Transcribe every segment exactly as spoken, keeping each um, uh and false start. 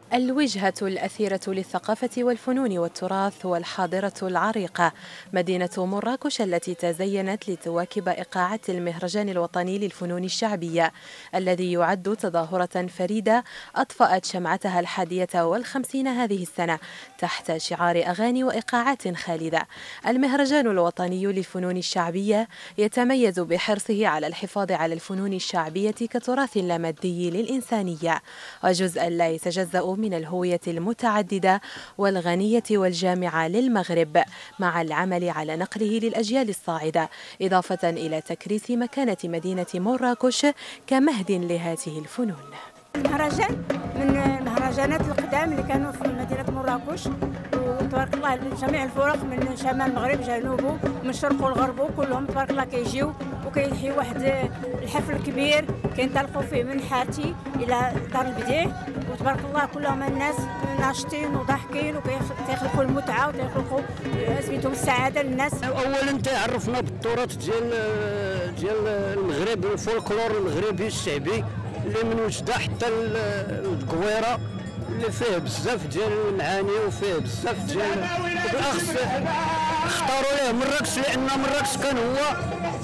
الوجهة الأثيرة للثقافة والفنون والتراث والحاضرة العريقة مدينة مراكش التي تزينت لتواكب إيقاعة المهرجان الوطني للفنون الشعبية الذي يعد تظاهرة فريدة أطفأت شمعتها الحادية والخمسين هذه السنة تحت شعار أغاني وإيقاعات خالدة. المهرجان الوطني للفنون الشعبية يتميز بحرصه على الحفاظ على الفنون الشعبية كتراث لا مادي للإنسانية وجزءا لا يتجزأ من الهوية المتعددة والغنية والجامعة للمغرب، مع العمل على نقله للأجيال الصاعدة، إضافة إلى تكريس مكانة مدينة مراكش كمهد لهذه الفنون. المهرجان من المهرجانات القدام اللي كانوا في مدينة مراكش، وتبارك الله جميع الفرق من شمال المغرب جنوبه من شرقه لغربه كلهم تبارك الله كيجيو وكيحيوا واحد الحفل كبير كينطلقوا فيه من حاتي الى دار البديع، وتبارك الله كلهم الناس ناشطين وضاحكين وكيخلقوا المتعه وكيخلقوا سميتهم السعاده للناس. اولا تعرفنا بالتراث ديال ديال المغرب، الفولكلور المغربي الشعبي اللي من وجده حتى القويره اللي فيه بزاف ديال المعاني وفيه بزاف ديال بالاخص اختاروا ليه مراكش لان مراكش كان هو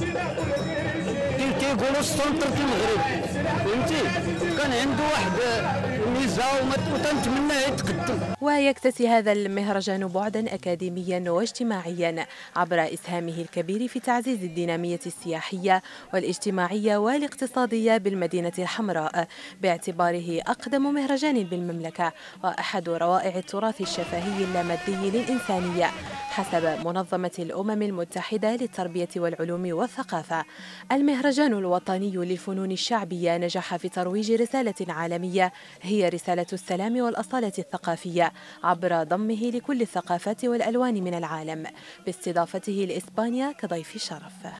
كيقولوا السنتر في المغرب، فهمتي؟ كان عنده واحد الميزه وتنتمنى يتقدم. ويكتسي هذا المهرجان بعدا أكاديميا واجتماعيا عبر إسهامه الكبير في تعزيز الدينامية السياحية والاجتماعية والاقتصادية بالمدينة الحمراء، باعتباره أقدم مهرجان بالمملكة وأحد روائع التراث الشفهي اللامادي للإنسانية حسب منظمة الأمم المتحدة للتربية والعلوم والثقافة. المهرجان الوطني للفنون الشعبية نجح في ترويج رسالة عالمية هي رسالة السلام والأصالة الثقافية عبر ضمه لكل الثقافات والألوان من العالم، باستضافته لإسبانيا كضيف شرف.